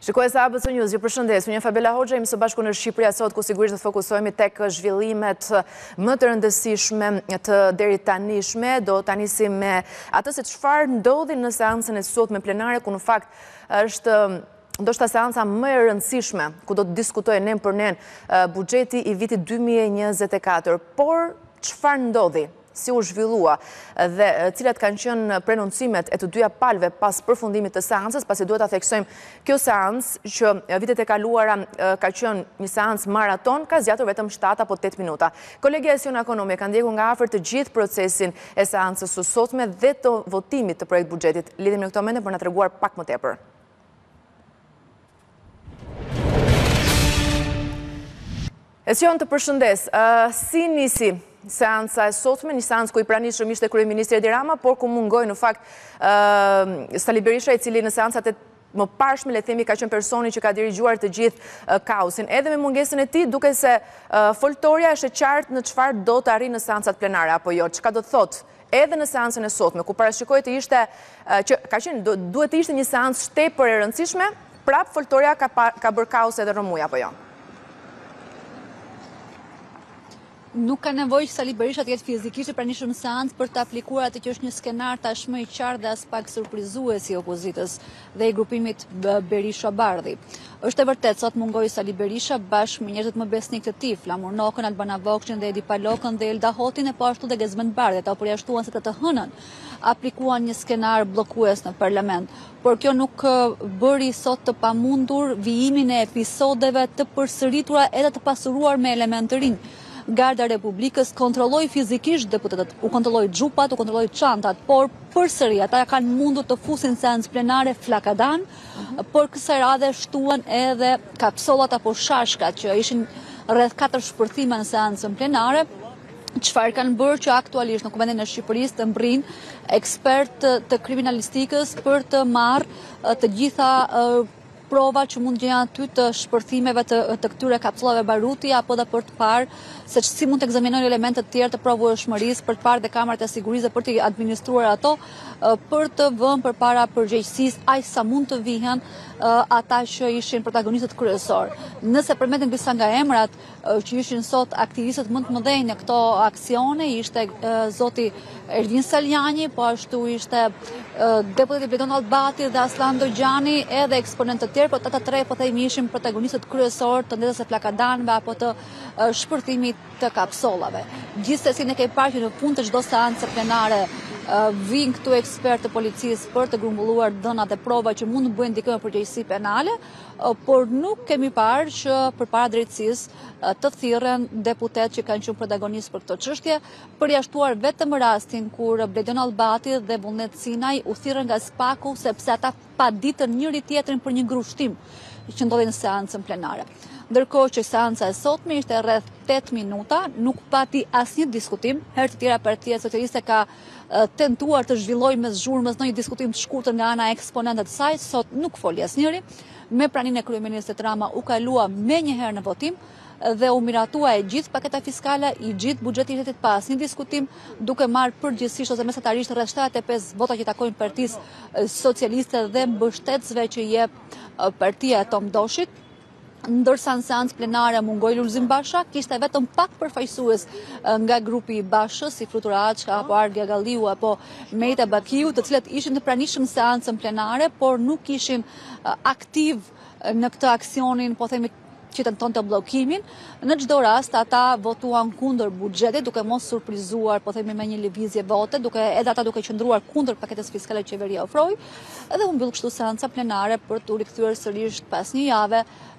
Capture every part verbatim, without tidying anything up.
Shikues e A B C News, ju përshëndes. Unë jam Fabela Hoxha, jemi së bashku në Shqipëri sot ku sigurisht të fokusohemi tek zhvillimet më të rëndësishme të deri tanishme. Do ta nisim me atë se çfarë ndodhi në seancën e sotme plenare, ku në fakt është ndoshta seanca më e rëndësishme, ku do të diskutojë nen për nen buxheti i vitit dy mijë e njëzet e katër. Por çfarë ndodhi? Si u zhvillua dhe cilat kanë qenë prenoncimet e të dyja palëve pas përfundimit të seancës, pasi duhet ta theksojmë kjo seancë që vitet e kaluara ka qenë një seancë maraton, ka zgjatur vetëm shtat apo tet minuta. Kolegja e Sion Ekonomi ka ndjekur nga afër të gjithë procesin e seancës së sotme dhe të votimit të projekt buxhetit. Lidhemi në këto momente për na treguar pak më tepër. E Sion, të përshëndes. Si nisi seanca e sotme, një seancë ku i pranishëm ishte kryeministri Edi Rama, por ku mungoi në fakt Sali Berisha, i cili në seancat e më parshme, le themi, ka qenë personi që ka dirigjuar të gjithë kaosin. Edhe me mungesën e tij, duke se foltoria është e qartë në çfarë do të arrijë në seancat plenare apo jo. Çka do të thotë edhe në seancën e sotme, ku parashikohet të ishte që ka qenë duhet të ishte një seancë tepër e rëndësishme, prap foltoria ka ka bërë kaos edhe rëmuj apo jo. Nuk ka nevojë që Sali Berisha të jetë fizikisht i pranishëm në seancë për të aplikuar atë që është një skenar tashmë i qartë dhe as pak surprizues i opozitës dhe i grupimit Berisha-Bardhi. Është e vërtetë, sot mungoi Sali Berisha bashkë me njerëzit më besnik të tij, Flamur Nokën, Albana Vokçin dhe Edi Palokën dhe Elda Hotin, e po ashtu dhe Gezment Bardhi. Ata përjashtuan se të të hënën aplikuan një skenar bllokues në parlament. Por kjo nuk bëri sot të pamundur vijimin e episodeve të përsëritura edhe të pasuruar me elemente të rinj. Garda Republikës kontrolloi fizikisht deputetët, u kontrolloi xhupat, u kontrolloi çantat, por përsëri ata kanë mundur të fusin seancë plenare flakadan, por kësaj radhe shtuan edhe kapsollat apo shashkat që ishin rreth katër shpërthime në seancën plenare. Çfarë kanë bërë që aktualisht në Kuvendin e Shqipërisë të mbrin ekspert të kriminalistikës për të marrë të gjitha prova që mund gjejnë aty të shpërthimeve të, të këtyre kapsullave baruti, apo dhe për të parë se si mund të ekzaminojnë elementet tjerë të provueshmërisë, për të parë dhe kamerat e sigurisë, për të administruar ato, për të vënë përpara përgjegjësisë aq sa mund të vihen ata që ishin protagonistët kryesor. Nëse përmenden disa nga emrat që ishin sot aktivistët më të mëdhenj në këto aksione, ishte zoti Ervin Saljani, po ashtu ishte deputeti Bledon Albati dhe Aslan Dojgjani, edhe eksponentë të tjerë, por ata tre po themi ishin protagonistët kryesor të ndezës së flakadanëve apo të shpërthimit të kapsollave. Gjithsesi ne kemi parë që në fund të çdo seance plenare vinë këtu ekspertë të policisë për të grumbulluar dhënat e prova që mund të bëjnë dikë përgjegjësi penale, por nuk kemi parë që përpara drejtësisë të thirren deputet që kanë qenë protagonistë për këtë çështje, përjashtuar vetëm rastin kur Bledon Albati dhe Vullnet Sinaj u thirrën nga Spaku sepse ata paditën njëri tjetrin për një grushtim që ndodhi në seancën plenare. Ndërkohë që seanca e sotme ishte rreth tet minuta, nuk pati asnjë diskutim. Herë të tjera Partia Socialiste ka tentuar të zhvillojë mes zhurmës në një diskutim të shkurtër nga ana e eksponentëve të saj, sot nuk foli asnjëri. Me praninë e kryeministrit Rama u kalua menjëherë në votim dhe u miratua e gjithë paketa fiskale, i gjithë buxheti i shtetit pa asnjë diskutim, duke marrë përgjithsisht ose mesatarisht rreth shtatëdhjetë e pesë vota që takojnë Partisë Socialiste dhe mbështetësve që jep Partia e Tom Doshit. Ndërsa në seancë plenare mungoi Lulzim Basha, kishte vetëm pak përfaqësues nga grupi i Bashës, si Flutura Açka apo Argia Galliu apo Mejta Bakiu, të cilët ishin të pranishëm seancën plenare, por nuk ishin aktiv në këtë aksionin, po themi, që tentonte bllokimin. Në çdo rast ata votuan kundër buxhetit, duke mos surprizuar, po themi, me një lëvizje vote, duke edhe ata duke qëndruar kundër paketës fiskale që qeveria ofroi, edhe u mbyll kështu seanca plenare për të u rikthyer sërish pas një jave,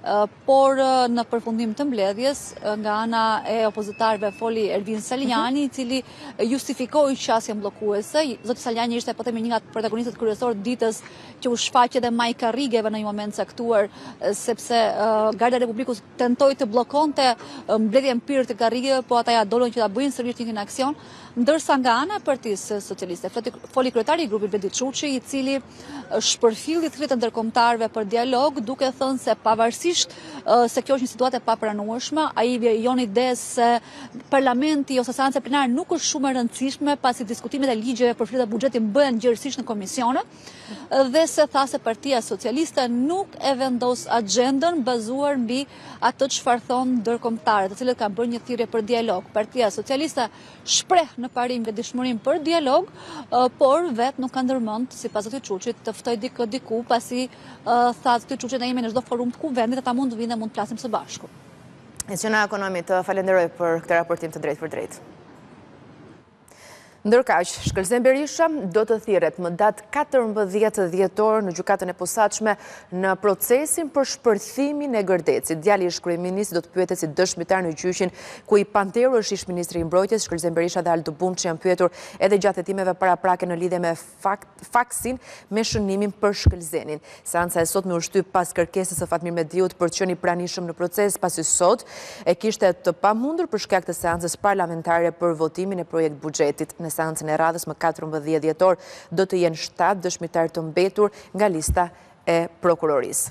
por në përfundim të mbledhjes nga ana e opozitarëve foli Ervin Saljani, i cili justifikoi qasjen bllokuese. Zoti Saljani ishte, po themi, një nga protagonistët kryesorë ditës që u shfaq edhe Maj Karrigeve në një moment caktuar, sepse Garda Republikës tentoi të bllokonte mbledhjen pirë të Karrigeve, po ata ja dolën që ta bëjnë sërish një aksion. Ndërsa nga ana e Partisë Socialiste, foli kryetari i grupit Bedi Çuçi, i cili shpërfilli thirrjet e ndërkombëtarëve për dialog, duke thënë se pavarësisht se kjo është një situatë e papranueshme, ai vjen ide se parlamenti ose seanca plenare nuk është shumë e rëndësishme pasi diskutimet e ligjeve për fletë buxhetin bëhen gjerësisht në komisione, dhe se tha se Partia Socialiste nuk e vendos agjendën bazuar mbi atë çfarë thonë ndërkombëtarët, të cilët kanë bërë një thirrje për dialog. Partia Socialiste shpreh në parim vetëdijshmërinë për dialog, por vetë nuk ka ndërmend, sipas atij Çuçit, të ftoj dikë diku, pasi tha atij Çuçi ne jemi në çdo forum të kuvendit, ata mund të vinë dhe mund të flasim së bashku. Instituciona Ekonomi, të falenderoj për këtë raportim të drejtë për drejtë. Ndërkaq, Shkëlzen Berisha do të thirret më datë katërmbëdhjetë dhjetor në gjykatën e posaçme në procesin për shpërthimin e Gërdecit. Djali i ish-kryeministit do të pyetet si dëshmitar në gjyqin ku i panterur është ish-ministri i mbrojtjes. Shkëlzen Berisha dhe Aldo Bumçi janë pyetur edhe gjatë hetimeve paraprake në lidhje me faksin me shënimin për Shkëlzenin. Seanca e sotme u shtyp pas kërkesës së Fatmir Mediut për të qenë i pranishëm në proces, pasi sot e kishte të pamundur për shkak të seancës parlamentare për votimin e projekt buxhetit. Në seancën e radhës më katërmbëdhjetë dhjetor do të jenë shtatë dëshmitar të mbetur nga lista e prokurorisë.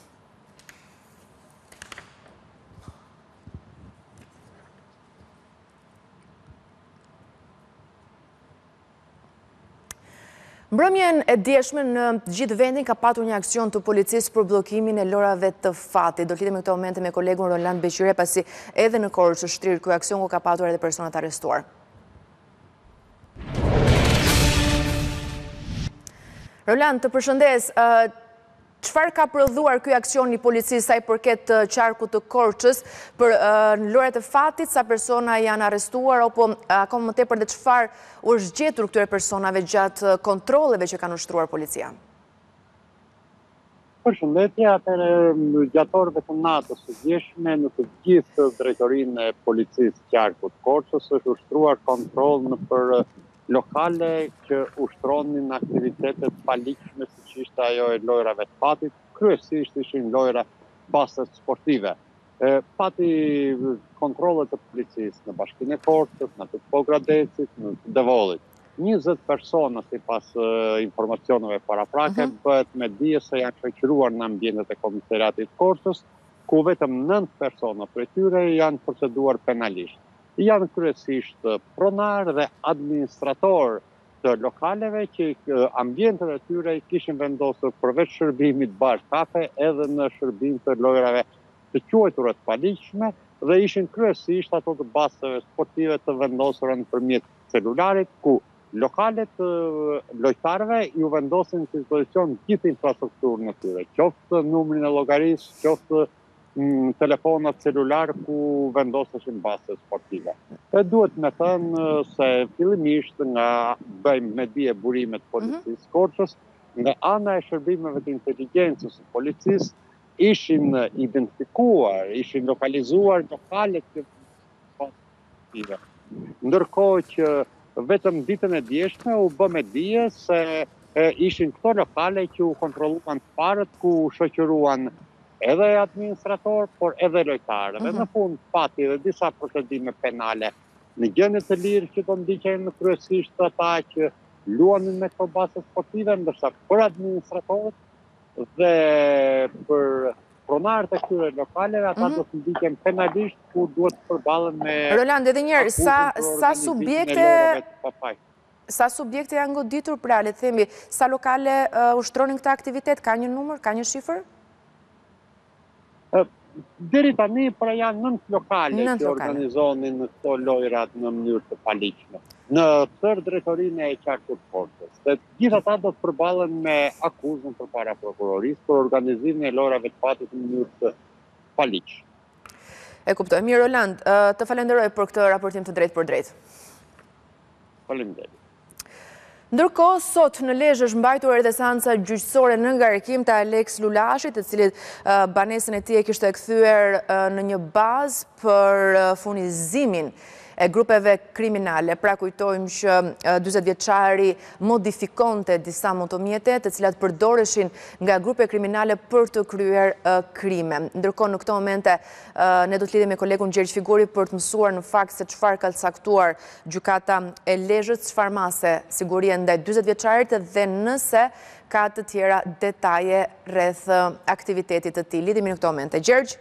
Mbrëmjen e djeshme në gjithë vendin ka patur një aksion të policisë për bllokimin e lorave të fatit. Do të lidhemi në këtë momente me kolegun Roland Beqire, pasi edhe në Korçë është shtrirë ky aksion ku ka patur edhe personat arrestuar. Roland, të përshëndes, çfarë ka prodhuar ky aksion i policisë sa i përket qarkut të Korçës për lorat e fatit, sa persona janë arrestuar, apo akoma më tepër dhe çfarë u është gjetur këtyre personave gjatë kontrolleve që kanë ushtruar policia? Përshëndetje, atëherë gjatë orëve të natës së djeshme në të gjithë drejtorinë e policisë qarkut Korçës është ushtruar kontroll në për lokale që ushtronin aktivitetet paligjshme, siç ishte ajo e lojrave të fatit, kryesisht ishin lojra baset sportive. E, pati kontrollet të policisë në Bashkinë e Korçës, në të Pogradecit, në të Devollit. njëzet persona, sipas uh, informacioneve paraprake, uh-huh. bëhet me dije se janë shoqëruar në ambientet e komisariatit Korçës, ku vetëm nëntë persona prej tyre janë proceduar penalisht. Janë kryesisht pronar dhe administrator të lokaleve që ambientet e tyre i kishin vendosur përveç shërbimit bar kafe edhe në shërbim të lojrave të quajtura të paligjshme dhe ishin kryesisht ato të bazave sportive të vendosura nëpërmjet celularit, ku lokalet lojtarëve ju vendosin në dispozicion gjithë infrastrukturën e tyre, qoftë numrin e llogarisë, qoftë telefonat celular ku vendoseshin baze sportive. E duhet me thënë se fillimisht nga bëjmë me dije burimet policisë Korçës, nga ana e shërbimeve të inteligjencës së policisë ishin identifikuar, ishin lokalizuar lokalet të sportive. Ndërkohë që vetëm ditën e djeshme u bë me dije se e, ishin këto lokale që u kontrolluan të parët, ku shoqëruan edhe administrator, por edhe lojtarë. Dhe në fund pati dhe disa procedime penale në gjendje të lirë që do ndiqen në kryesisht ata që luanin me këto baze sportive, ndërsa për administratorët dhe për pronarët e këtyre lokaleve, ata do të ndiqen penalisht, ku duhet të përballen me Roland, edhe një herë, sa sa subjekte sa subjekte janë goditur, pra le të themi, sa lokale uh, ushtronin këtë aktivitet, ka një numër, ka një shifër? Deri tani pra janë nëntë lokale që organizonin në këto lojrat në mënyrë të paligjshme. Në tërë drejtorinë e qarkut Korçës. Dhe gjithë ata do të përballen me akuzën përpara prokurorisë për organizimin e lojrave të fatit në mënyrë të paligjshme. E kuptoj. Mirë, Roland, të falenderoj për këtë raportim të drejtë për drejtë. Faleminderit. Ndërkohë, sot në Lezhë është mbajtur edhe seanca gjyqësore në ngarikim të Alex Lulashit, të cilit uh, banesën e tij e kishte kthyer uh, në një bazë për uh, furnizimin e grupeve kriminale. Pra kujtojmë që dyzet vjeçari modifikonte disa motomjete të cilat përdoreshin nga grupe kriminale për të kryer krime. Ndërkohë në këto momente ne do të lidhemi me kolegun Gjergj Figuri për të mësuar në fakt se çfarë ka caktuar gjykata e Lezhës, çfarë mase sigurie ndaj dyzet vjeçarit dhe nëse ka të tjera detaje rreth aktivitetit të tij. Lidhemi në këto momente. Gjergj?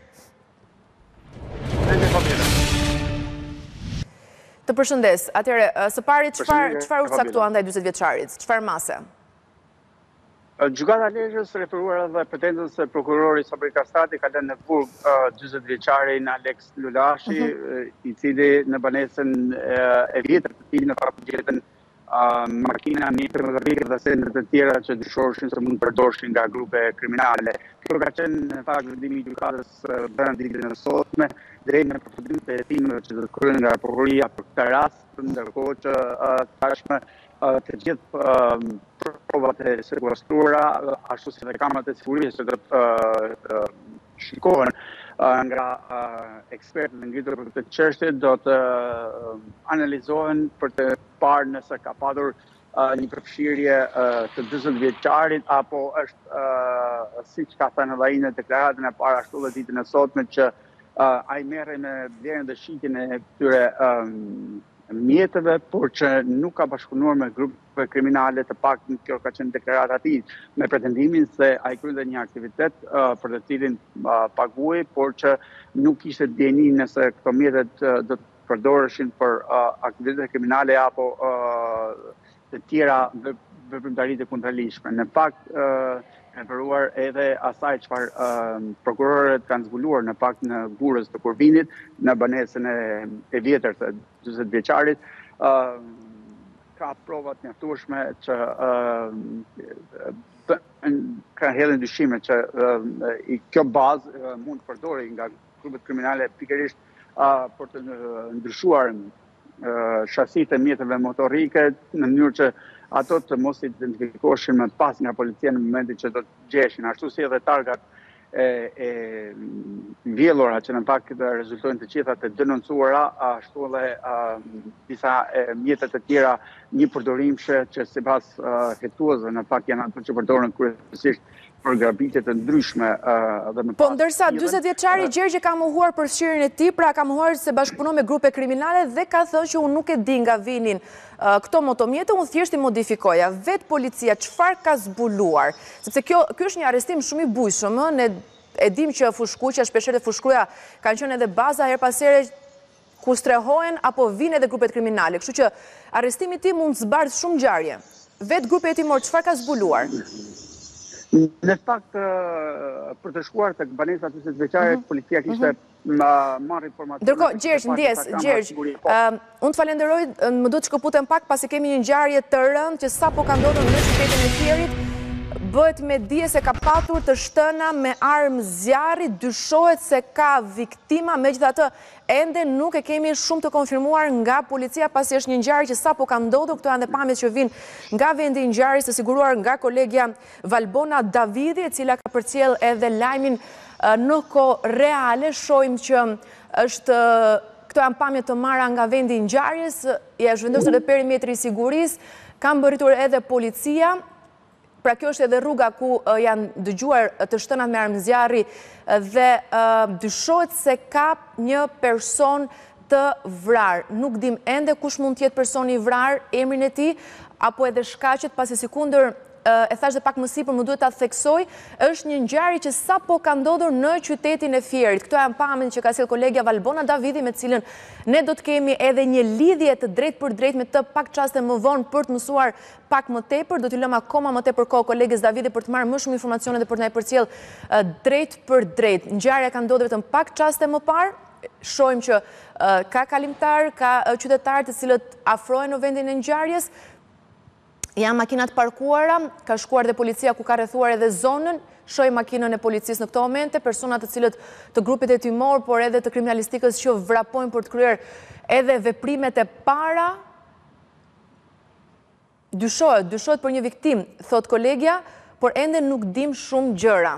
Të përshëndes. Atëherë, së pari çfarë u caktua ndaj dyzet vjeçarit? Çfarë mase? Gjykata e Lezhës referuar edhe pretendën se prokurori Sabri Kastati ka lënë në burg dyzet vjeçarin Alex Lulashi, i cili në banesën e vjetër të tij në fakt gjetën makina, mjete motorike dhe sende të tjera që dyshoheshin se mund të përdorshin nga grupe kriminale. Kjo ka qenë në fakt vendimi i gjykatës brenda ditën e sotme, drejt në përfundim të hetimeve që do të kryhen nga prokuroria për këtë rast, ndërkohë që tashmë të gjithë provat e sekuestruara, ashtu si dhe kamerat e sigurisë që do të shikohen nga ekspertët e ngritur për këtë çështje, do të analizohen për të parë nëse ka patur një përfshirje të dyzet vjeçarit apo është siç ka thënë edhe ai në deklaratën e parë ashtu edhe ditën e sotme që ai merret me vlerën dhe shitjen e këtyre mjeteve, por që nuk ka bashkëpunuar me grupe kriminale, të paktën kjo ka qenë deklarata e tij, me pretendimin se ai kryen një aktivitet për të cilin paguaj, por që nuk kishte dieni nëse këto mjetet do të përdoreshin për aktivitete kriminale apo të tjera veprimtari të kundërligjshme. Në fakt, referuar edhe asaj çfarë prokurorët kanë zbuluar në fakt në burrës të Kurvinit, në banesën e vjetër të dyzet vjeçarit, ka provat mjaftueshme që kanë hedhur dyshime që kjo bazë mund të përdorej nga grupet kriminale pikërisht për të ndryshuar shasit e mjeteve motorike në mënyrë që ato të mos identifikoheshin më pas nga policia në momentin që do të gjeshin, ashtu si edhe targat e vjellura që në fakt rezultojnë të gjitha të denoncuara, ashtu edhe disa mjetet të tjera një përdorimshe që sipas hetuesve në fakt janë ato që përdoren kryesisht për grabitje të ndryshme. Po ndërsa dyzet vjeçari Gjergj ka mohuar përfshirjen e tij, pra ka mohuar se bashkëpunon me grupe kriminale dhe ka thënë që unë nuk e di nga vinin këto motomjete, unë thjesht i modifikoja. Vet policia çfarë ka zbuluar? Sepse kjo ky është një arrestim shumë i bujshëm, ne e dim që fushkuqja, shpeshherë fushkruja kanë qenë edhe baza her pas here ku strehohen apo vinë edhe grupet kriminale. Kështu që arrestimi i tij mund të zbardh shumë ngjarje. Vet grupi hetimor çfarë ka zbuluar? Në fakt, për të shkuar të banesa dyzet vjeçare, policia kishte marrë informacione. Ndërkohë, Gjergj, ndjes, Gjergj, unë të falenderoj, më duhet të shkëputem pak pasi kemi një ngjarje të rëndë që sapo ka ndodhur në qytetin e Fierit. Bëhet me dije se ka patur të shtëna me armë zjarri, dyshohet se ka viktima, megjithatë ende nuk e kemi shumë të konfirmuar nga policia pasi është një ngjarje që sapo ka ndodhur. Këto janë dhe pamjet që vijnë nga vendi i ngjarjes, të siguruar nga kolegja Valbona Davidi, e cila ka përcjell edhe lajmin në kohë reale. Shohim që është këto janë pamjet të marra nga vendi i ngjarjes, ja është vendosur edhe perimetri i sigurisë, ka mbërritur edhe policia. Pra kjo është edhe rruga ku janë dëgjuar të shtënat me armë zjarri dhe dyshohet se ka një person të vrar. Nuk dim ende kush mund tjetë personi i vrar, emrin e tij, apo edhe shkaqet, pasi sikundër e thash dhe pak më sipër, më duhet ta theksoj, është një ngjarje që sapo ka ndodhur në qytetin e Fierit. Këto janë pamjet që ka sjell kolegja Valbona Davidi, me cilën ne do të kemi edhe një lidhje të drejtë për drejtë me të pak çaste më vonë për të mësuar pak më tepër. Do t'i lëm akoma më tepër kohë kolegës Davidi për të marrë më shumë informacione dhe për të na përcjell drejt për drejt. Ngjarja ka ndodhur vetëm pak çaste më parë. Shohim që ka kalimtar, ka qytetarë të cilët afrohen në vendin e ngjarjes. Janë makinat parkuara, ka shkuar dhe policia ku ka rrethuar edhe zonën. Shohim makinën e policisë në këto momente, persona të cilët të grupit hetimor, por edhe të kriminalistikës që vrapojnë për të kryer edhe veprimet e para. Dyshohet, dyshohet për një viktim, thot kolegja, por ende nuk dim shumë gjëra.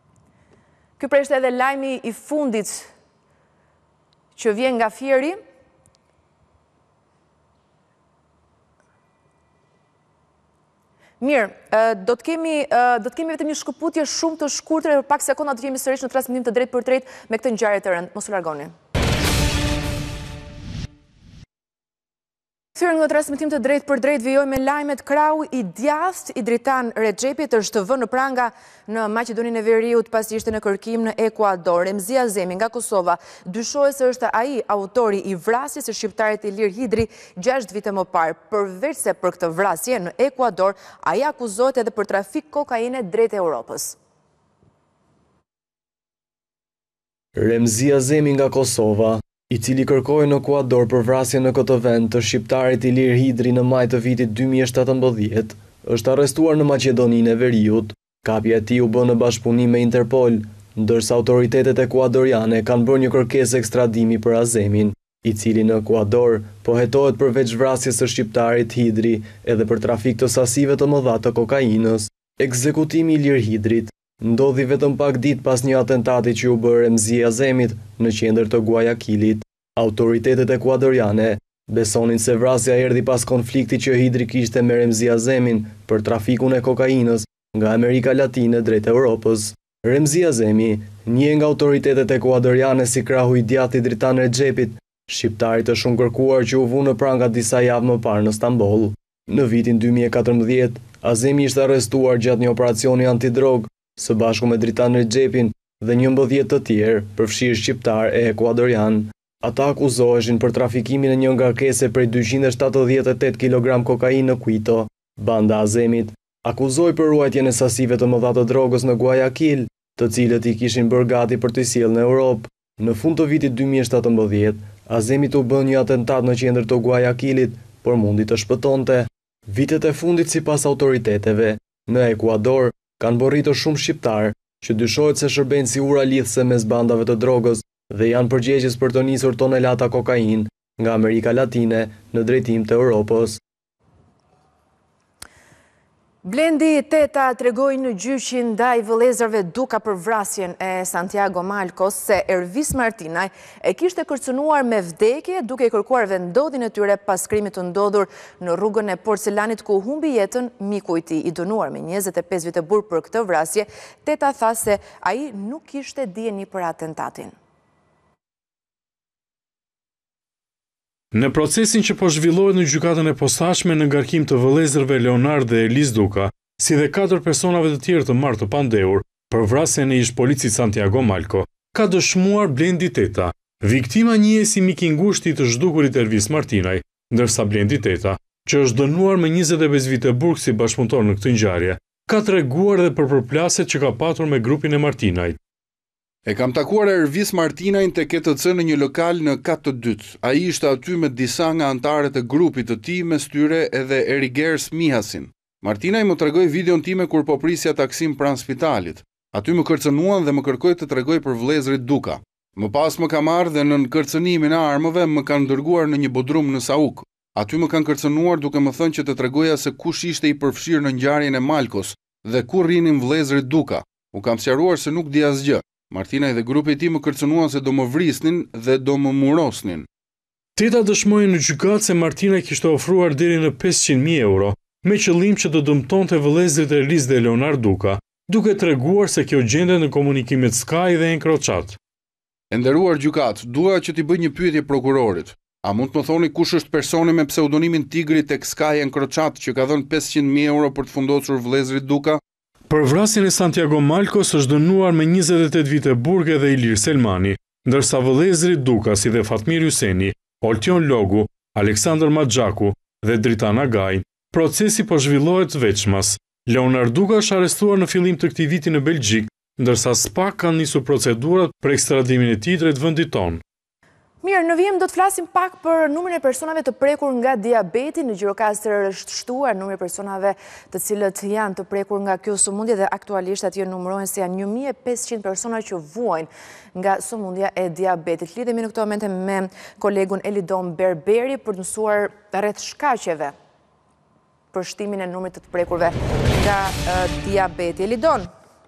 Ky pra ishte edhe lajmi i fundit që vjen nga Fieri. Mirë, do të kemi do të kemi vetëm një shkëputje shumë të shkurtër, për pak sekonda do të jemi sërish në transmetim të drejtë për drejtë me këtë ngjarje të rëndë. Mos u largoni. Kthyer nga transmetim të drejtë për drejtë vijoj me lajmet. Krau i djathtë i Dritan Rexhepit është vënë në pranga në Maqedoninë e Veriut pasi ishte në kërkim në Ekuador. Remzi Azemi nga Kosova dyshohet se është ai autori i vrasjes së shqiptarit Ilir Hidri gjashtë vite më parë. Përveç se për këtë vrasje në Ekuador, ai akuzohet edhe për trafik kokaine drejt Europës. Remzi Azemi nga Kosova, i cili kërkoi në Ekuador për vrasjen në këtë vend të shqiptarit Ilir Hidri në maj të vitit dy mijë e shtatëmbëdhjetë, është arrestuar në Maqedoninë e Veriut. Kapja e tij u bë në bashkëpunim me Interpol, ndërsa autoritetet ekuadoriane kanë bërë një kërkesë ekstradimi për Azemin, i cili në Ekuador po hetohet përveç vrasjes së shqiptarit Hidri edhe për trafik të sasive të mëdha të kokainës. Ekzekutimi i Ilir Hidrit ndodhi vetëm pak ditë pas një atentati që u bë Remzi Azemit në qendër të Guayaquilit. Autoritetet ekuadoriane besonin se vrasja erdhi pas konflikti që Hidri kishte me Remzi Azemin për trafikun e kokainës nga Amerika Latine drejt Europës. Remzi Azemi njeh nga autoritetet ekuadoriane si krahu i djathtë i Dritan Rexhepit, shqiptarit të shumë kërkuar që u vu në pranga disa javë më parë në Stamboll. Në vitin dy mijë e katërmbëdhjetë, Azemi ishte arrestuar gjatë një operacioni antidrog së bashku me Dritan Rexhepin dhe njëmbëdhjetë të tjerë, përfshirë shqiptar e ekuadorian. Ata akuzoheshin për trafikimin e një ngarkese prej dyqind e shtatëdhjetë e tetë kilogram kokainë në Quito. Banda Azemit akuzoi për ruajtjen e sasive të mëdha të drogës në Guayaquil, të cilët i kishin bërë gati për të sjellë në Europë. Në fund të vitit dy mijë e shtatëmbëdhjetë, Azemit u bë një atentat në qendër të Guayaquilit, por mundi të shpëtonte. Vitet e fundit sipas autoriteteve në Ekuador kanë borritur shumë shqiptar që dyshohet se shërbejnë si ura lidhse mes bandave të drogës dhe janë përgjegjës për të nisur tonelata kokainë nga Amerika Latine në drejtim të Europës. Blendi Teta tregoi në gjyqin ndaj vëllezërve Duka për vrasjen e Santiago Malkos se Ervis Martinaj e kishte kërcënuar me vdekje duke i kërkuar vendodhjen e tyre pas krimit të ndodhur në rrugën e Porcelanit ku humbi jetën miku i tij. I dënuar me njëzet e pesë vite burg për këtë vrasje, Teta tha se ai nuk kishte dieni për atentatin. Në procesin që po zhvillohet në gjykatën e posaçme në ngarkim të vëllezërve Leonard dhe Elis Duka, si dhe katër personave të tjerë të marrë të pandehur për vrasjen e ish policit Santiago Malko, ka dëshmuar Blendi Teta. Viktima njihet si mik i ngushtë i të zhdukurit Ervis Martinaj, ndërsa Blendi Teta, që është dënuar me njëzet e pesë vite burg si bashkëpunëtor në këtë ngjarje, ka treguar edhe për përplasjet që ka patur me grupin e Martinajt. E kam takuar Ervis Martinajn te K T C në një lokal në kat të dytë. Ai ishte aty me disa nga anëtarët e grupit të tij, mes tyre edhe Erigers Mihasin. Martinaj më tregoi videon time kur po prisja taksim pranë spitalit. Aty më kërcënuan dhe më kërkoi të tregoj për vëllezërit Duka. Më pas më ka marrë dhe në kërcënimin e armëve më kanë dërguar në një bodrum në Sauk. Aty më kanë kërcënuar duke më thënë që të tregoja se kush ishte i përfshirë në ngjarjen e Malkos dhe ku rrinin vëllezërit Duka. U kam sqaruar se nuk di asgjë. Martinaj dhe grupi i tij më kërcënuan se do më vrisnin dhe do më murosnin. Teta dëshmoi në gjykatë se Martinaj kishte ofruar deri në pesëqind mijë euro me qëllim që të dëmtonte vëllezërit Elis dhe Leonard Duka, duke treguar se kjo gjendet në komunikimet Sky dhe Encrochat. E nderuar gjykat, dua që t'i bëj një pyetje prokurorit. A mund të më thoni kush është personi me pseudonimin Tigri tek Sky Encrochat që ka dhënë pesëqind mijë euro për të fundosur vëllezërit Duka? Për vrasjen e Santiago Malkos është dënuar me njëzet e tetë vite burg edhe Ilir Selmani, ndërsa vëllezërit Duka si dhe Fatmir Hyseni, Oltion Logu, Aleksandr Maxhaku dhe Dritan Agaj, procesi po zhvillohet veçmas. Leonard Duka është arrestuar në fillim të këtij viti në Belgjik, ndërsa s'pak kanë nisur procedurat për ekstradimin e tij drejt vendit tonë. Mirë, në vijim do të flasim pak për numrin e personave të prekur nga diabeti. Në Gjirokastër është shtuar numri e personave të cilët janë të prekur nga kjo sëmundje dhe aktualisht atje numërohen se janë një mijë e pesëqind persona që vuajnë nga sëmundja e diabetit. Lidhemi në këtë momente me kolegun Elidon Berberi për të mësuar rreth shkaqeve për shtimin e numrit të të prekurve nga uh, diabeti. Elidon,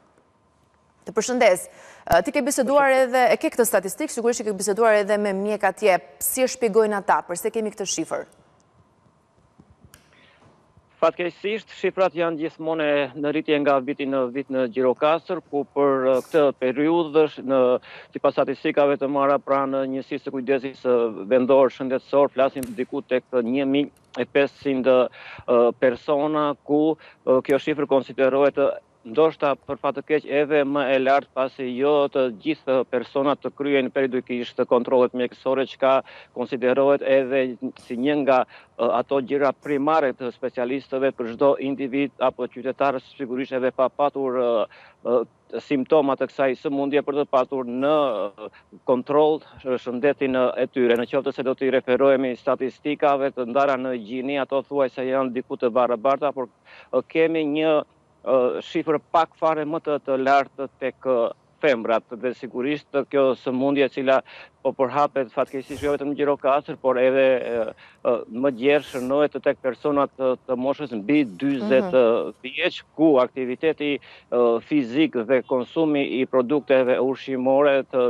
të përshëndes. Ti ke biseduar edhe, e ke këtë statistikë, sigurisht që ke biseduar edhe me mjek atje. Si e shpjegojnë ata, përse kemi këtë shifër? Fatkeqësisht, shifrat janë gjithmonë në rritje nga viti në vit në Gjirokastër, ku për këtë periudhë, në sipas statistikave të marra pranë njësisë së kujdesit vendor shëndetësor, flasim diku tek një mijë e pesëqind persona, ku kjo shifër konsiderohet ndoshta për fat të keq edhe më e lartë, pasi jo të gjithë personat të kryejnë periodikisht kontrollet mjekësore, çka konsiderohet edhe si një nga ato gjëra primare të specialistëve për çdo individ apo qytetar, sigurisht edhe pa patur simptoma të kësaj sëmundje, për të patur në kontroll shëndetin e tyre. Në qoftë se do t'i referohemi statistikave të ndara në Gjini, ato thuajse janë diku të barabarta, por kemi një shifër pak fare më të, të lartë tek femrat, dhe sigurisht kjo sëmundje e cila po përhapet fatkeqësisht jo vetëm në Gjirokastër, por edhe më gjerë shënohet tek personat të, të moshës mbi dyzet vjeç, ku aktiviteti fizik dhe konsumi i produkteve ushqimore të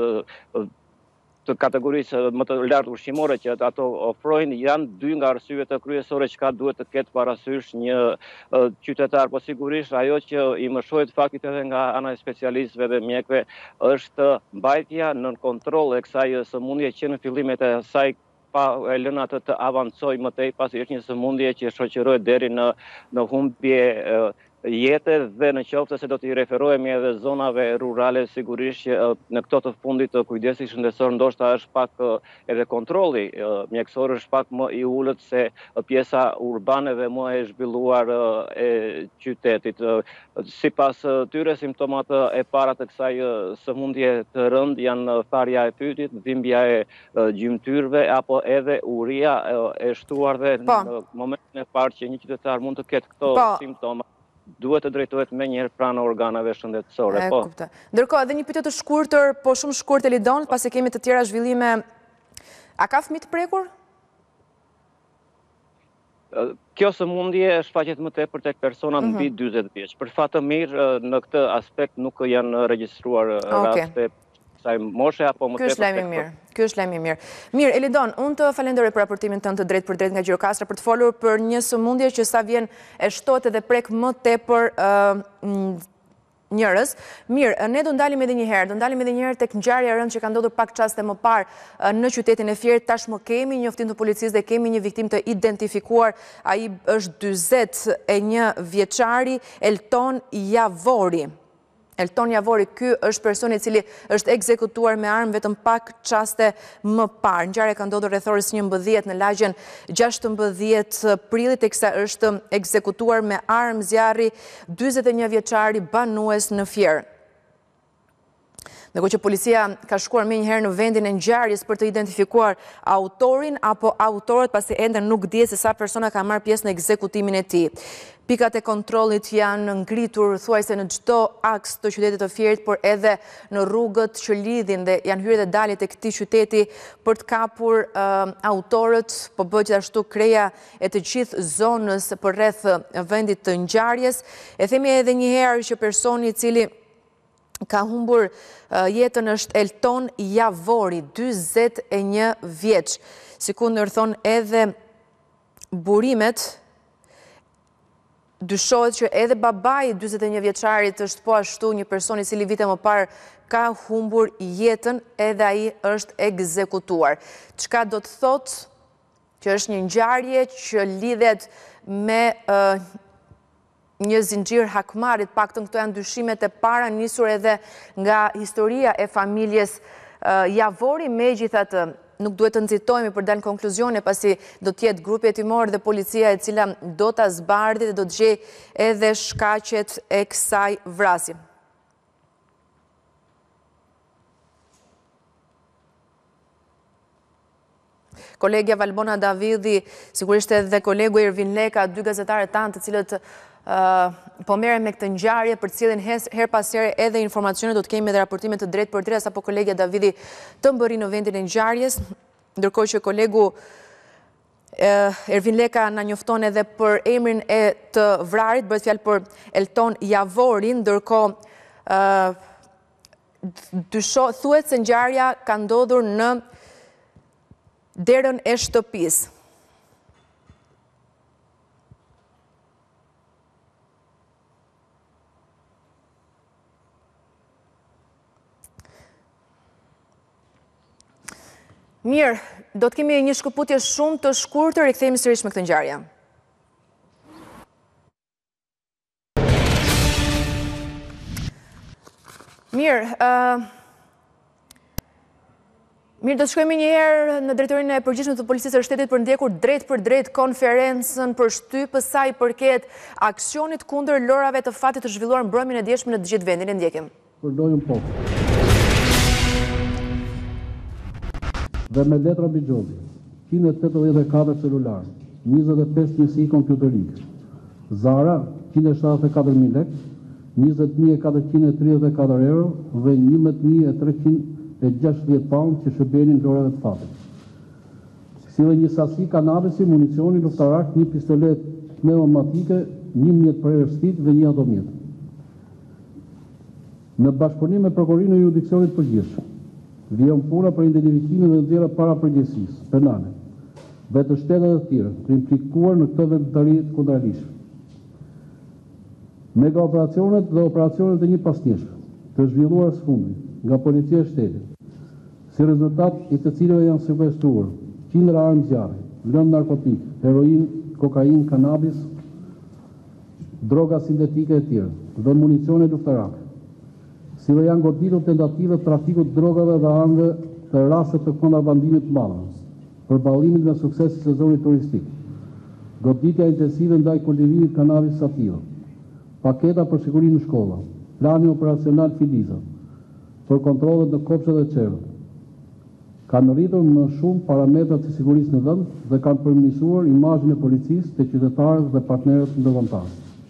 të kategorisë më të lartë ushqimore që ato ofrojnë, janë dy nga arsyet të kryesore çka duhet të ketë parasysh një qytetar. Po sigurisht ajo që i mëshohet faktit edhe nga ana e specialistëve dhe mjekëve është mbajtja nën kontroll e kësaj sëmundje që në fillimet e saj pa e lënë atë të avancojë më tej, pasi është një sëmundje që shoqërohet deri në në humbje jetë, dhe në qoftë se do t'i referohemi edhe zonave rurale, sigurisht që në këto të fundit të kujdesit shëndetësor ndoshta është pak edhe kontrolli mjekësor është pak më i ulët se pjesa urbane dhe më e zhvilluar e qytetit. Sipas tyre, simptomat e para të kësaj sëmundje të rëndë janë tharja e pytit, dhimbja e gjymtyrve apo edhe uria e shtuar, dhe në momentin e parë që një qytetar mund të ketë këto simptoma, duhet të drejtohet me njëherë pranë organeve shëndetësore. E kuptoj. Ndërkohë, edhe një pyetje të shkurtër, po shumë shkurt Elidon, pasi kemi të tjera zhvillime. A ka fëmijë të prekur? Kjo sëmundje shfaqet më tepër tek personat mbi dyzet vjeç. Për fat të mirë, në këtë aspekt nuk janë regjistruar raste kësaj moshe apo më tepër. Ky është lajm i mirë. Ky është lajm i mirë. Mirë, Elidon, unë të falenderoj për raportimin tënd të drejtë për drejtë nga Gjirokastra për të folur për një sëmundje që sa vjen e shtohet edhe prek më tepër njerëz. Mirë, ne do ndalim edhe një herë, do ndalim edhe një herë tek ngjarja e rëndë që ka ndodhur pak çaste më parë në qytetin e Fierit. Tashmë kemi njoftim të policisë dhe kemi një viktim të identifikuar. Ai është dyzet e një vjeçari, Elton Javori. Elton Javori, ky është personi i cili është ekzekutuar me armë vetëm pak çaste më parë. Ngjarja ka ndodhur rreth orës njëmbëdhjetë në lagjen gjashtëmbëdhjetë prillit, teksa është ekzekutuar me armë zjarri dyzet e një vjeçari banues në Fier. Ndërkohë që policia ka shkuar me njëherë në vendin e ngjarjes për të identifikuar autorin apo autorët, pasi ende nuk dihet se sa persona ka marrë pjesë në ekzekutimin e tij. Pikat e kontrollit janë ngritur thuajse në çdo aks të qytetit të Fierit, por edhe në rrugët që lidhin dhe janë hyrë dhe daljet e këtij qyteti për të kapur uh, autorët, po bëhet gjithashtu kreja e të gjithë zonës përreth vendit të ngjarjes. E themi edhe një herë që personi i cili ka humbur jetën është Elton Javori, dyzet e një vjeç. Sikur ndërthon edhe burimet, dyshohet që edhe babai dyzet e një vjeçarit është po ashtu një person i cili vite më parë ka humbur jetën, edhe ai është ekzekutuar. Çka do të thotë që është një ngjarje që lidhet me uh, një zinxhir hakmarit, paktën këto janë dyshimet e para nisur edhe nga historia e familjes uh, Javori. Megjithatë, nuk duhet të nxitojmë për dalë konkluzione, pasi do të jetë grupi hetimor dhe policia e cila do ta zbardhë dhe do të gjejë edhe shkaqet e kësaj vrasje. Kolegja Valbona Davidi, sigurisht edhe kolegu Ervin Leka, dy gazetare tanë të cilët Uh, po merren me këtë ngjarje, për të cilën her pas here edhe informacione do të kemi edhe raportime të drejtë për drejtë, sapo kolegja Davidi të mbërri në vendin e ngjarjes, ndërkohë që kolegu uh, Ervin Leka na njofton edhe për emrin e të vrarit, bëhet fjalë për Elton Javori, ndërkohë uh, dysho thuhet se ngjarja ka ndodhur në derën e shtëpisë. Mirë, do të kemi një shkëputje shumë të shkurtër, i kthehemi sërish me këtë ngjarje. Mirë, uh, Mirë, do të shkojmë një herë në drejtorinë e përgjithshme të Policisë së Shtetit për ndjekur drejt për drejt konferencën për shtypës sa i përket aksionit kundër lorave të fatit të zhvilluar mbrëmjen e djeshme në të gjithë vendin. E ndjekim. Përdojmë po. Dhe me letra Bigjozi, njëqind e tetëdhjetë e katër celular, njëzet e pesë njësi kompjuterik, Zara, njëqind e shtatëdhjetë e katër mijë lekë, njëzet mijë e katërqind e tridhjetë e katër euro dhe njëmbëdhjetë mijë e treqind e gjashtëdhjetë pound që shërbenin lorave të fatit. Si dhe një sasi kanabisi, municioni, luftarak, një pistolet pneumatike, një mjet për erëstit dhe një automjet. Në bashkëpunim me Prokurorinë e Jurisdiksionit Përgjithshëm, vjen puna për identifikimin dhe nxjerrja para përgjegjësisë penale dhe të shtetet të tjera të implikuar në këtë veprimtari kundërligjshme. Mega operacionet dhe operacionet e një pasnjeshme të zhvilluar së fundi nga Policia e Shtetit, si rezultat i të cilëve janë sekuestruar qindra armë zjarre, lëndë narkotik, heroin, kokain, kanabis, droga sintetike e tjera dhe municione luftarake, si dhe janë goditur tentative trafikut drogave dhe armëve të raste të kontrabandimit të madhe, për ballimit me sukses i sezonit turistik, goditja intensive ndaj kultivimit kanabis sativa, paketa për sigurinë në shkolla, plani operacional Filiza, për kontrollet në kopshtet e qerët. Kanë rritur më shumë parametrat të sigurisë në vend dhe kanë përmirësuar imazhin e policisë te qytetarët dhe partnerët ndërkombëtar.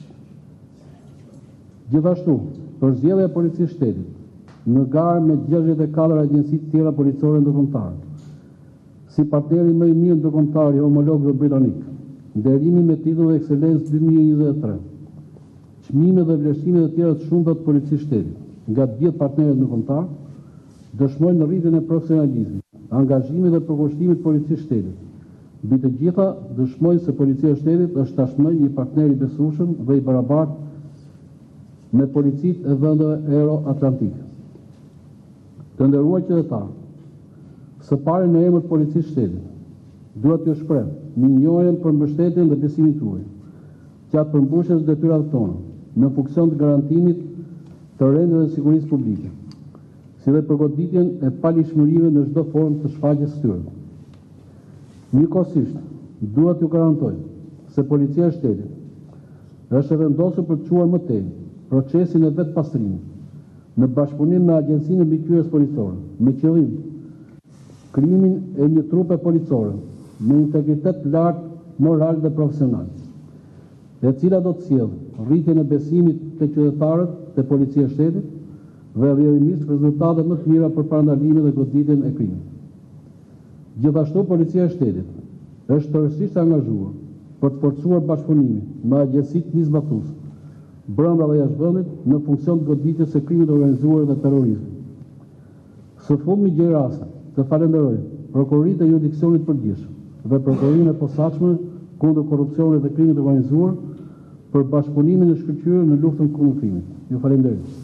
Gjithashtu, për zgjedhja e Policisë së Shtetit, në garë me gjashtëdhjetë e katër agjenci të tjera policore ndërkombëtare, si partneri më i mirë ndërkombëtar i homologëve britanik, nderimi me titull Excellence dy mijë e njëzet e tre, çmime dhe vlerësime të tjera të shumta të Policisë së Shtetit nga të gjithë partnerët ndërkombëtar, dëshmojnë në rritjen e profesionalizmit, angazhimit dhe përkushtimit të Policisë së Shtetit. Mbi të gjitha, dëshmojnë se Policia e Shtetit është tashmë një partner i besueshëm dhe i barabartë me policitë e vendeve euro-atlantike. Të nderuar qytetarë, së pari në emër të Policisë së Shtetit, dua t'ju shpreh minjorjen për mbështetjen dhe besimin tuaj, gjatë përmbushjes së detyrave tona, në funksion të garantimit të rendit dhe sigurisë publike, si dhe për goditjen e palishmërive në çdo formë të shfaqjes së tyre. Njëkohësisht, dua t'ju garantoj se Policia e Shtetit është e vendosur për të çuar më tej procesin e vet pastrimit në bashkëpunim me Agjencinë e Mbikëqyrjes Policore, me qëllim krijimin e një trupe policore me integritet lartë moral dhe profesional, e cila do të sjellë rritjen e besimit të qytetarët te Policia e Shtetit dhe rrjedhimisht rezultate më të mira për parandalimin dhe goditjen e krimit. Gjithashtu, Policia e Shtetit është tërësisht angazhuar për të forcuar bashkëpunimin me agjencitë nisbatuese, brenda dhe jashtë vendit, në funksion të goditjes së krimit të organizuar dhe terrorizmit. Së fundmi gjej rasti të falenderoj Prokurorinë e Jurisdiksionit Përgjithshëm dhe Prokurorinë e Posaçme kundër korrupsionit dhe krimit të organizuar për bashkëpunimin e shkëlqyer në luftën kundër krimit. Ju falenderoj.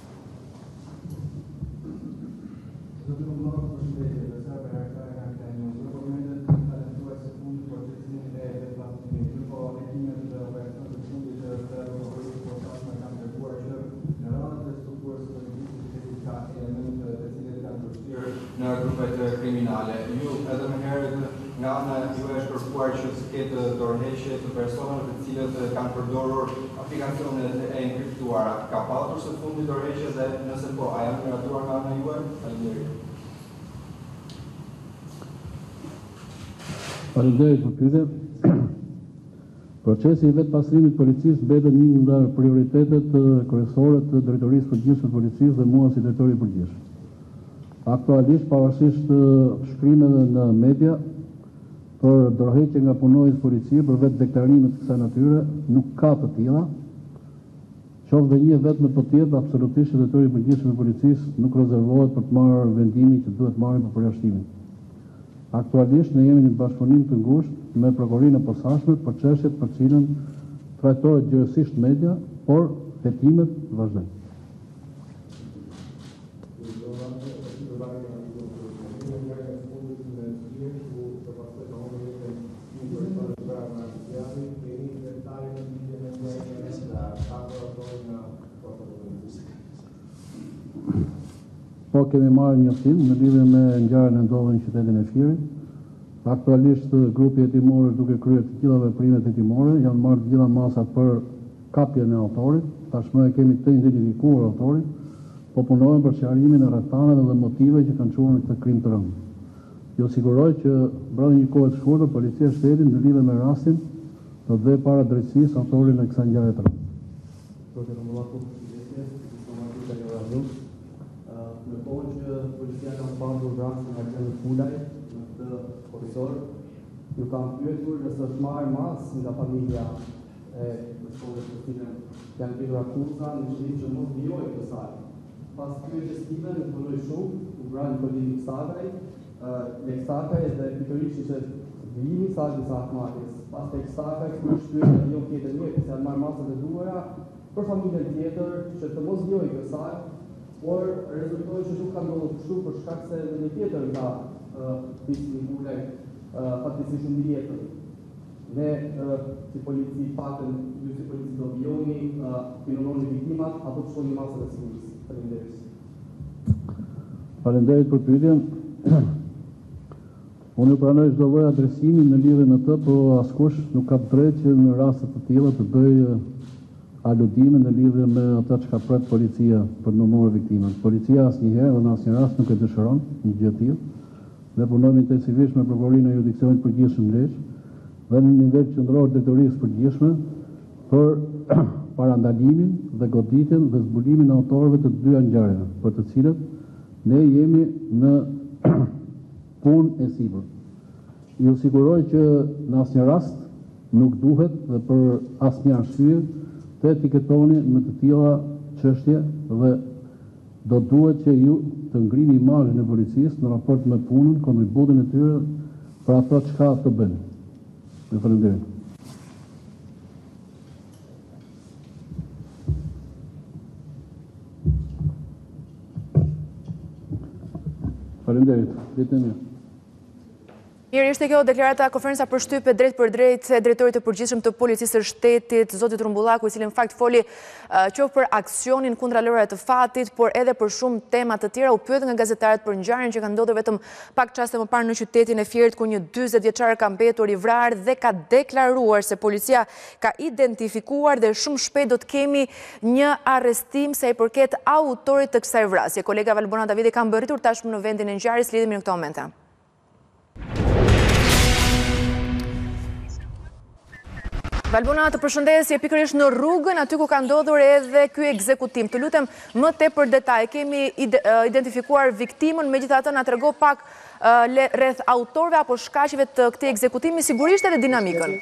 Në grupet kriminale. Ju edhe më herët nga ana juaj është kërkuar që të ketë dorëheqje të personave të cilët kanë përdorur aplikacionet e enkriptuara. Ka patur së fundi dorëheqje dhe nëse po, a janë miratuar nga ana juaj? Faleminderit. Faleminderit për pyetjen. Procesi i vetë pastrimit të policisë mbetet një ndër prioritetet kryesore të Drejtorisë Përgjithshme të Policisë dhe mua si drejtori i përgjithshëm. Aktualisht, pavarësisht shkrimeve në media për dorëheqje nga punonjës policie për vetë deklarime të kësaj natyre, nuk ka të tilla. Qoftë dhe një vetëm të tjetër, absolutisht drejtori i përgjithshëm i policisë nuk rezervohet për të marrë vendimin që duhet marrë për përjashtimin. Aktualisht ne jemi në bashkëpunim të ngushtë me Prokurorinë e Posaçme për çështjet për cilën trajtohet gjithësisht media, por hetimet vazhdojnë. po kemi marrë njoftim në lidhje me ngjarjen e ndodhur në qytetin e Firit. Aktualisht grupi hetimor është duke kryer të gjitha veprimet hetimore, janë marrë të gjitha masat për kapjen e autorit. Tashmë e kemi të identifikuar autorin, po punojmë për sqarimin e rrethanave dhe motive që kanë çuar në këtë krim të rënd. Ju siguroj që brenda një kohe të shkurtër policia e shtetit në lidhje me rastin do të vë para drejtësisë autorin e kësaj ngjarje të rëndë. Në kohën që policia ka pasur rastin nga Gjergj Kulaj në këtë korridor, ju kam pyetur nëse është marrë mas nga familja e personave të cilën janë bërë akuza në qëllim që mos vijojë kësaj. Pas pyetjes time në punoj shumë, u vra një kolik Sakaj, Lek Sakaj dhe pikërisht ishte vijimi sa disa akmarrjes. Pas tek Sakaj kur shtyhet jo tjetër një, se janë marrë masat e duhura për familjen tjetër që të mos vijojë kësaj, por rezultoi që nuk ka ndodhur kështu për shkak se edhe një tjetër nga Bismi Kulaj fatkeqësisht u mbijetën. Ne si polici patën, ju si polici do vijoni, pinononi viktimat apo të shkoni masat e sigurisë. Faleminderit. Faleminderit për pyetjen. Unë ju pranoj çdo lloj adresimi në lidhje me të, por askush nuk ka drejtë që në raste të tilla të bëjë aludime në lidhje me ato që ka pret policia për numëruar viktimat. Policia asnjëherë dhe në asnjë rast nuk e dëshiron një gjë të tillë. Ne punojmë intensivisht me prokurorinë e jurisdiksionit përgjithshëm Lezhë dhe në nivel qendror drejtorisë përgjithshme për parandalimin dhe goditjen dhe zbulimin e autorëve të dyja ngjarjeve, për të cilët ne jemi në punë e sipër. Ju siguroj që në asnjë rast nuk duhet dhe për asnjë arsye të etiketoni me të tilla çështje dhe do duhet që ju të ngrini imazhin e policisë në raport me punën, kontributin e tyre për ato çka të bënë. Ju falenderoj. Falenderit. Ditë e mirë. Mirë, ishte kjo deklarata konferenca për shtypje drejt për drejt e drejtorit të përgjithshëm të policisë së shtetit, zotit Rumbullaku, i cili në fakt foli qoftë për aksionin kundra lërave të fatit, por edhe për shumë tema të tjera. U pyet nga gazetarët për ngjarjen që ka ndodhur vetëm pak çaste më parë në qytetin e Firit, ku një dyzet vjeçar ka mbetur i vrarë dhe ka deklaruar se policia ka identifikuar dhe shumë shpejt do të kemi një arrestim sa i përket autorit të kësaj vrasje. Kolega Valbona Davidi ka mbërritur tashmë në vendin e ngjarjes, lidhemi në këto momente. Valbona, të përshëndetje, pikërisht në rrugën aty ku ka ndodhur edhe ky ekzekutim. Të lutem më tepër detaj. Kemi identifikuar viktimën, megjithatë na trego pak rreth autorëve apo shkaqeve të këtij ekzekutimi, sigurisht edhe dinamikën.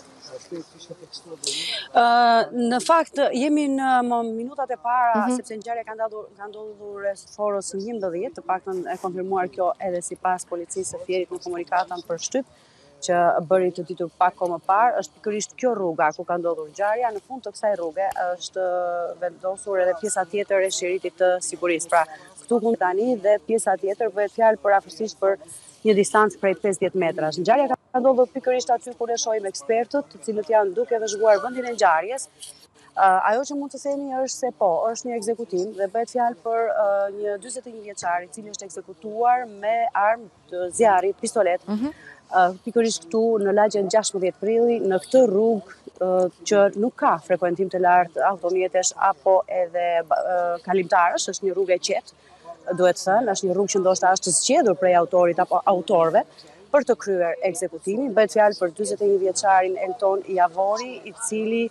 Në fakt, jemi në minutat e para, sepse ngjarja ka ndodhur rreth orës njëmbëdhjetë, të paktën e konfirmuar kjo edhe sipas policisë së Fierit në komunikatën për shtyp që bëri të ditur pak kohë më parë, është pikërisht kjo rruga ku ka ndodhur ngjarja. Në fund të kësaj rruge është vendosur edhe pjesa tjetër e shiritit të sigurisë. Pra, këtu ku tani dhe pjesa tjetër bëhet fjalë për afërsisht për një distancë prej pesëdhjetë metrash. Ngjarja ka ndodhur pikërisht aty ku ne shohim ekspertët, të cilët janë duke vëzhguar vendin e ngjarjes. Ajo që mund të themi është se po, është një ekzekutim dhe bëhet fjalë për një dyzet e një vjeçar i cili është ekzekutuar me armë të zjarri, pistolet. Pikërisht këtu në lagjen gjashtëdhjetë prilli, në këtë rrugë që nuk ka frekuentim të lartë automjetesh apo edhe kalimtarësh, është një rrugë e qetë, duhet thënë, është një rrugë që ndoshta është zgjedhur prej autorit apo autorëve për të kryer ekzekutimin. Bëhet fjalë për dyzet e një vjeçarin Elton Javori, i cili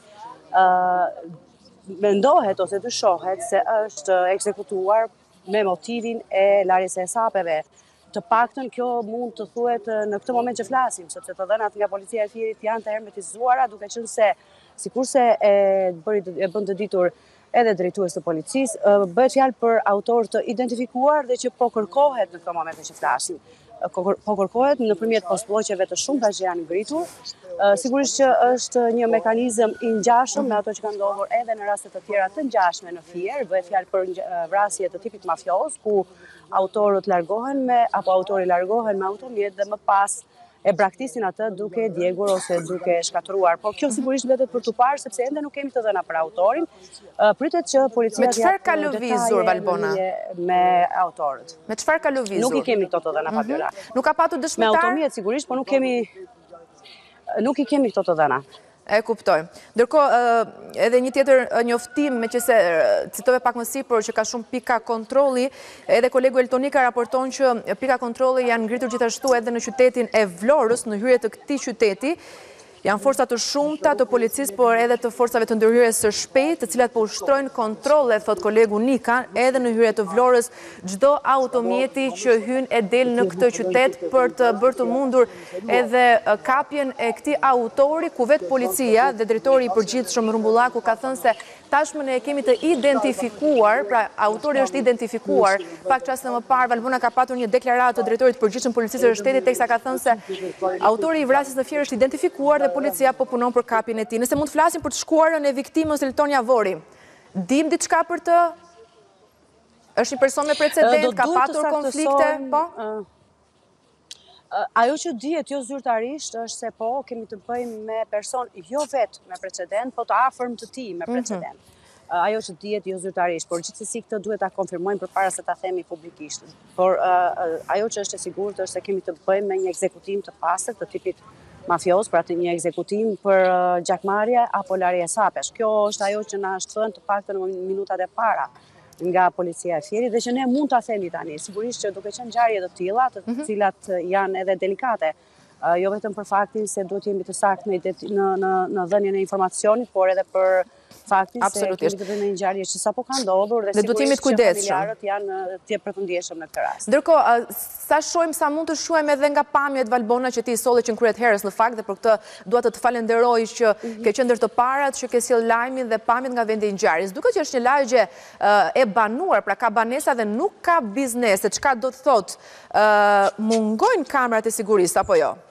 mendohet ose dyshohet se është ekzekutuar me motivin e larjes së sapeve. Të paktën kjo mund të thuhet në këtë moment që flasim, sepse të dhënat nga policia e Firit janë të hermetizuara, duke qenë se sikurse e bën të ditur edhe drejtues të policisë, bëhet fjalë për autor të identifikuar dhe që po kërkohet në këtë moment që flasim. Po kërkohet nëpërmjet postbllogqeve të shumta që janë ngritur. Sigurisht që është një mekanizëm i ngjashëm me ato që kanë ndodhur edhe në raste të tjera të ngjashme në Fier, bëhet fjalë për vrasje të tipit mafioz, ku autorët largohen me apo autori largohen me automjet dhe më pas e braktisin atë duke djegur ose duke shkatëruar. Po kjo sigurisht vetet për tu parë, sepse ende nuk kemi të dhëna për autorin. Pritet që policia Me çfarë ka lëvizur Valbona? Me autorët. Me çfarë ka lëvizur? Nuk i kemi këto të dhëna Fabiola. Nuk ka patur dëshmitar? Me automijet sigurisht, po nuk kemi nuk i kemi këto të dhëna. E kuptoj. Ndërkohë, edhe një tjetër njoftim, me që se citove pak më sipër që ka shumë pika kontrolli, edhe kolegu Eltonika raporton që pika kontrolli janë ngritur gjithashtu edhe në qytetin e Vlorës, në hyrje të këtij qyteti. Janë forca të shumta të policisë, por edhe të forcave të ndërhyrjes së shpejtë, të cilat po ushtrojnë kontrolle, thot kolegu Nika, edhe në hyrje të Vlorës, çdo automjeti që hyn e del në këtë qytet për të bërë të mundur edhe kapjen e këtij autori, ku vetë policia dhe drejtori i përgjithshëm Rumbullaku ka thënë se tashmë ne e kemi të identifikuar, pra autori është identifikuar. Pak çaste më parë Valbona ka patur një deklaratë të drejtorit të përgjithshëm policisë së shtetit, teksa ka thënë se autori i vrasjes në Fier është identifikuar dhe policia po punon për kapjen e tij. Nëse mund të flasim për të shkuarën e viktimës Elton Javori, dim diçka për të? Është një person me precedent, ka patur konflikte, po? Ajo që dihet jo zyrtarisht është se po kemi të bëjmë me person jo vetë me precedent, po të afërm të tij me precedent. Ajo që dihet jo zyrtarisht, por gjithsesi këtë duhet ta konfirmojmë përpara se ta themi publikisht. Por ajo që është e sigurt është se kemi të bëjmë me një ekzekutim të pastër të tipit mafios, pra të një ekzekutim për gjakmarrje apo larje sapesh. Kjo është ajo që na është thënë të paktën në minutat e para nga policia e Fierit dhe që ne mund ta themi tani. Sigurisht që duke qenë ngjarje të tilla, të cilat janë edhe delikate, jo vetëm për faktin se duhet jemi të saktë në në në dhënien e informacionit, por edhe për faktin se kemi të bëjmë një ngjarje që sapo ka ndodhur dhe sigurisht që familjarët janë të përkëndjeshëm në këtë rast. Ndërkohë, sa shohim, sa mund të shohim edhe nga pamjet Valbona që ti solli që kryet herës në fakt, dhe për këtë dua të të falenderoj që ke qenë ndër të parat që ke sjell lajmin dhe pamjet nga vendi i ngjarjes. Duket që është një lagje e banuar, pra ka banesa dhe nuk ka biznese, çka do të thotë mungojnë kamerat e sigurisë apo jo?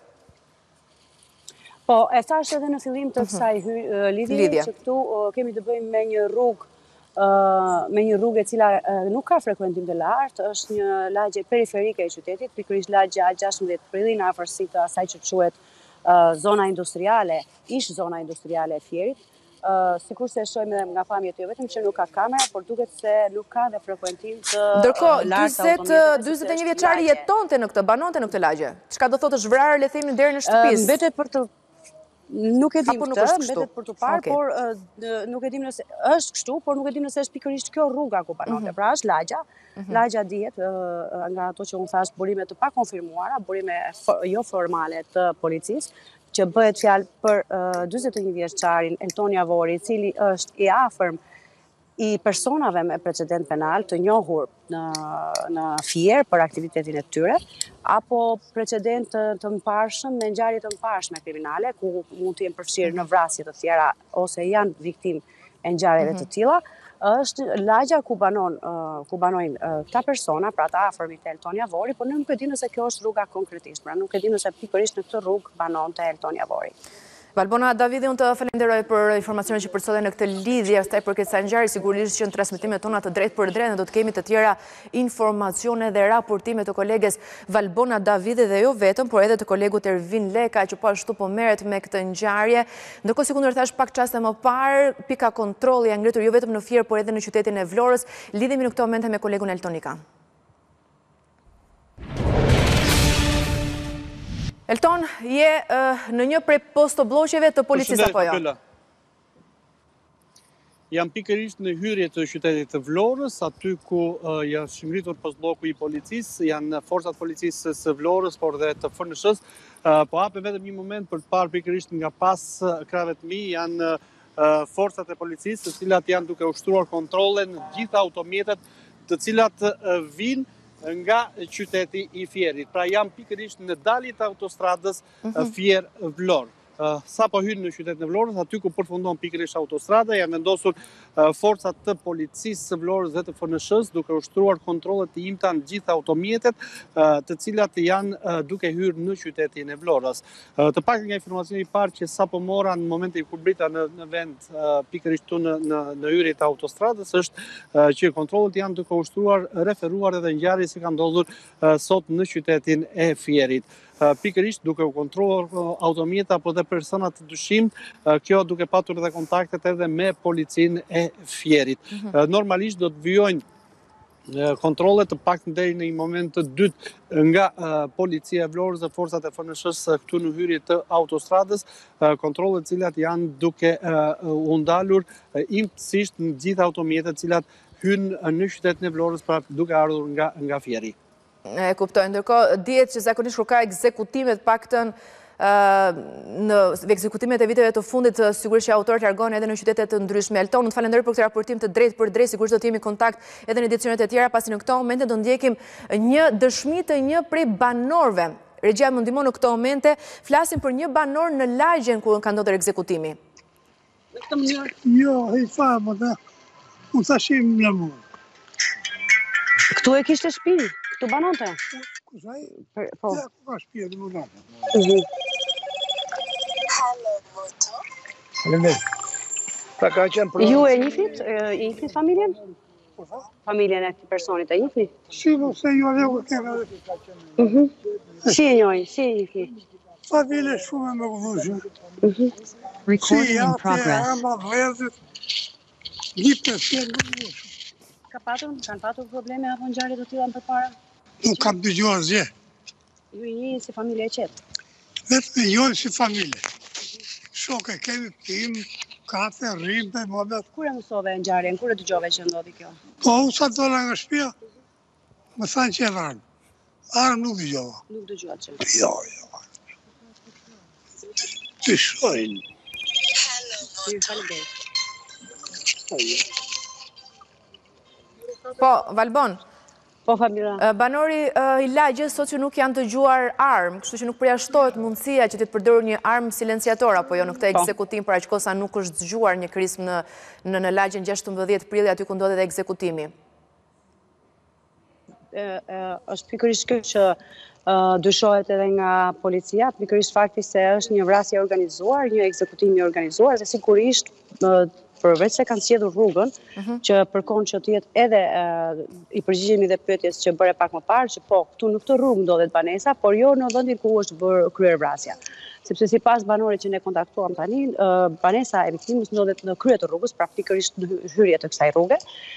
Po, e thash edhe në fillim të kësaj lidhje që këtu kemi të bëjmë me një rrugë me një rrugë e cila nuk ka frekuentim të lartë, është një lagje periferike e qytetit, pikërisht lagja gjashtëmbëdhjetë prill në afërsi të asaj që quhet zona industriale, ish zona industriale e Fierit. Sikur se shohim edhe nga pamjet jo vetëm që nuk ka kamera, por duket se nuk ka dhe frekuentim të Ndërkohë, dyzet e një vjeçari jetonte në këtë, banonte në këtë lagje. Çka do thotë është vrarë, le të themi, deri në shtëpisë? Mbetet për të Nuk e dim këtë, mbetet për të parë, por nuk e dim nëse është kështu, por nuk e dim nëse është pikërisht kjo rruga ku banonte. Pra është lagja, lagja dihet nga ato që unë thash, burime të pakonfirmuara, burime jo formale të policisë, që bëhet fjalë për dyzet e një vjeçarin Elton Javori, i cili është i afërm i personave me precedent penal të njohur në në Fier për aktivitetin e tyre, apo precedent të, të mparshëm me ngjarje të mparshme kriminale, ku mund të jenë përfshirë në vrasje të tjera ose janë viktimë e ngjarjeve të tilla, është lagja ku banon ku banojnë këta persona, pra të afërmit të Elton Javori, por ne nuk e di nëse kjo është rruga konkretisht, pra nuk e di nëse pikërisht në këtë rrugë banonte Elton Javori. Valbona Davidi, unë të falenderoj për informacionet që përsolle në këtë lidhje, asaj për këtë ngjarje, sigurisht që në transmetimet tona të drejtë për drejtë do të kemi të tjera informacione dhe raportime të koleges Valbona Davidi dhe jo vetëm, por edhe të kolegut Ervin Leka, që po ashtu po merret me këtë ngjarje. Ndërkohë, si kundër thash pak çaste më parë, pika kontrolli janë ngritur jo vetëm në Fier, por edhe në qytetin e Vlorës. Lidhemi në këtë moment me kolegun Eltonika. Elton, je në një prej postobllogjeve të policisë apo jo? Jam pikërisht në hyrje të qytetit të Vlorës, aty ku janë shngritur postbloku i policisë, janë forcat policisë së Vlorës, por dhe të F N S-s. Po hapem vetëm një moment për të parë pikërisht nga pas krave të mi, janë forcat e policisë, të cilat janë duke ushtruar kontrolle në gjitha automjetet, të cilat vinë nga qyteti i Fierit. Pra jam pikërisht në daljet e autostradës Fier-Vlorë. Sa po hyn në qytetin e Vlorës, aty ku përfundon pikërisht autostrada, janë vendosur forcat të policisë së Vlorës dhe të F N S-s, duke ushtruar kontrollet të imta në gjitha automjetet, të cilat janë duke hyrë në qytetin e Vlorës. Të pak nga informacioni i parë që sapo mora në momentin kur brita në, në vend pikërisht tu në, në, në hyrje të autostradës, është që kontrollet janë duke ushtruar, referuar edhe ngjarjes që ka ndodhur sot në qytetin e Fierit. pikërisht duke u kontrolluar automjeta apo dhe personat të dyshim, kjo duke patur edhe kontaktet edhe me policinë e Fierit. Normalisht do të vijojnë kontrole të paktën deri në një moment të dytë nga policia e Vlorës dhe forcat e F N S-s këtu në hyrje të autostradës, kontrole të cilat janë duke u ndalur imtësisht në gjithë automjetet të cilat hynë në qytetin e Vlorës pra duke ardhur nga nga Fieri. E kuptoj, ndërkohë dihet që zakonisht kur ka ekzekutimet paktën në ekzekutimet e viteve të fundit, sigurisht që autorët largohen edhe në qytete të ndryshme. Elton, të falenderoj për këtë raportim të drejtë për drejtë, sigurisht do të jemi në kontakt edhe në edicionet e tjera, pasi në këto momente do ndjekim një dëshmi të një prej banorëve. Regjia më ndihmon në këto momente, flasim për një banor në lagjen ku ka ndodhur ekzekutimi. Në këtë mënyrë? Jo, i famë, dhe unë thashim në mu. Këtu e kishte shtëpi? Këtu banonte? Kusaj? Po. Ja, ku ka shtëpi e të banonte. Ju e njifit? E njifit familjen? Familjen e këtij personit e njifit? Si, se ju e leku keme. Si e njoj, si e njifit? Familje shumë me gëdhushme. Recording in progress. Si, ama vërdit, një përfjer me gëdhushme. Ka patur, kanë patur probleme apo në gjarje të tila në përpara? Nuk kam dëgjuar zje. Ju i një si familje e qetë? Vetë me jojnë si familje. Shoke kemi tim, kafe, rrimbe, mëbet. Kur e mësove në gjarjen, kur e dëgjove që ndodhi kjo? Po, u sa dola nga shpia, më thanë që e armë. Armë nuk dëgjova. Nuk dëgjova që? Jo, jo. Të shojnë. Po, Valbon. Po, Fabiola. Banori i lagjes sot që nuk janë të gjuar armë, kështu që nuk përjashtohet mundësia që të të përdorur një armë silenciator, apo jo në këtë ekzekutim, për aq kohë sa nuk është zgjuar një krism në në në lagjen gjashtëmbëdhjetë prilli aty ku ndodhi edhe ekzekutimi. Është pikërisht kjo që dyshohet edhe nga policia, pikërisht fakti se është një vrasje organizuar, një ekzekutim i organizuar dhe sigurisht përveç se kanë sjedhur rrugën, që përkon që të jetë edhe i përgjigjemi dhe pyetjes që bëre pak më parë, që po, këtu në këtë rrugë ndodhet banesa, por jo në vendin ku është bërë kryer vrasja. Sepse sipas banorit që ne kontaktuam tani, banesa e viktimës ndodhet në krye të rrugës, pra pikërisht në hyrje të kësaj rruge.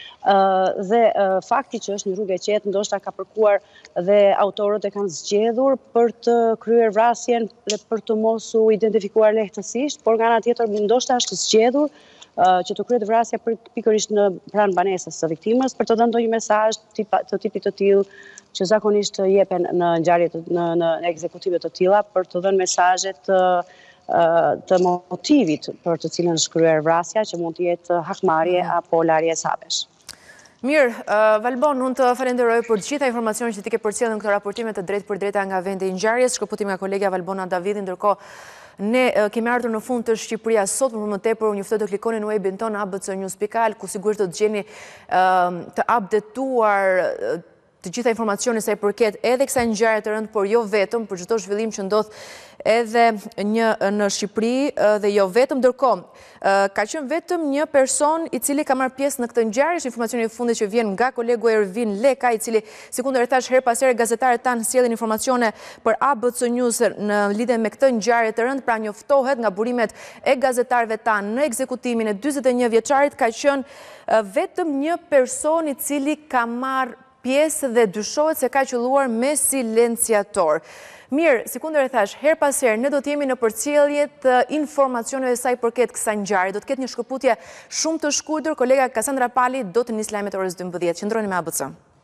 Dhe fakti që është një rrugë e qetë, ndoshta ka përkuar dhe autorët e kanë zgjedhur për të kryer vrasjen dhe për të mos u identifikuar lehtësisht, por nga ana tjetër ndoshta është zgjedhur që të kryet vrasja pikërisht në pranë banesës së viktimës për të dhënë ndonjë mesazh të tipit të tillë që zakonisht jepen në ngjarje në në ekzekutime të tilla për të dhënë mesazhe të të motivit për të cilën është kryer vrasja, që mund të jetë hakmarrje apo larje e sapesh. Mirë, Valbon, unë të falenderoj për të gjitha informacionet që ti ke përcjellur në këtë raportime të drejtë për drejta nga vendi i ngjarjes. Shkëputim nga kolegja Valbona Davidi, ndërkohë ne kemi ardhur në fund të Shqipëria sot, për më tepër ju ftoj të klikoni në webin ton a b c news dot al, ku sigurisht do të gjeni të updetuar të gjitha informacione sa i përket edhe kësaj ngjarje të rëndë, por jo vetëm, për çdo zhvillim që ndodh edhe një në Shqipëri dhe jo vetëm. Ndërkohë, ka qenë vetëm një person i cili ka marrë pjesë në këtë ngjarje, është informacioni i fundit që vjen nga kolegu Ervin Leka, i cili, sikundër e thash her pas here, gazetarët tanë sjellin informacione për A B C News në lidhje me këtë ngjarje të rëndë, pra njoftohet nga burimet e gazetarëve tanë në ekzekutimin e dyzet e një vjeçarit, ka qenë vetëm një person i cili ka marrë pjesë dhe dyshohet se ka qelluar me silenciator. Mirë, sikundër e thash, her pas herë ne do të jemi në përcjellje të informacioneve sa i përket kësaj ngjarje. Do të ketë një shkëputje shumë të shkurtër, kolega Kassandra Pali do të nis lajmet orës dymbëdhjetë. Qëndroni me A B C.